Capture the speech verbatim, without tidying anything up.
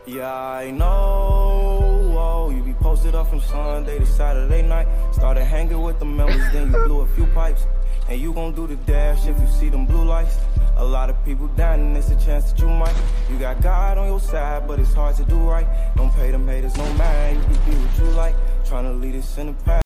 Yeah, I know. Oh, you be posted up from Sunday to Saturday night. Started hanging with the members, then you blew a few pipes. And you gon' do the dash if you see them blue lights. A lot of people dying, and it's a chance that you might. You got God on your side, but it's hard to do right. Don't pay them haters no mind, you can be what you like. Tryna lead us in the past.